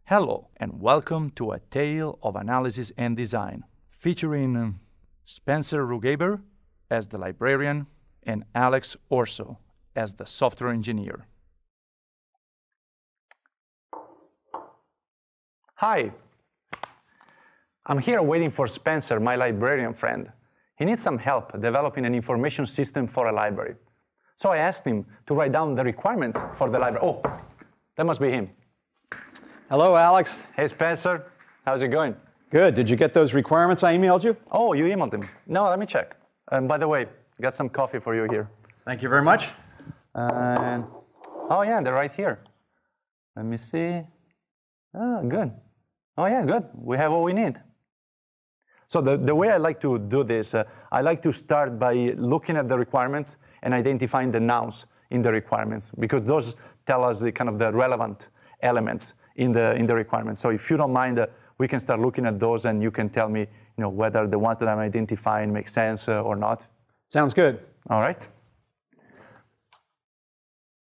Hello and welcome to A Tale of Analysis and Design, featuring Spencer Rugaber as the librarian and Alex Orso as the software engineer. Hi, I'm here waiting for Spencer, my librarian friend. He needs some help developing an information system for a library. So I asked him to write down the requirements for the library. Oh, that must be him. Hello, Alex. Hey, Spencer. How's it going? Good. Did you get those requirements I emailed you? Oh, you emailed them. No, let me check. And by the way, got some coffee for you here. Thank you very much. Oh, yeah, they're right here. Let me see. Oh, good. Oh, yeah, good. We have what we need. So the way I like to do this, I like to start by looking at the requirements and identifying the nouns in the requirements, because those tell us the kind of the relevant elements in the requirements. So if you don't mind, we can start looking at those, and you can tell me, whether the ones that I'm identifying make sense or not. Sounds good. All right.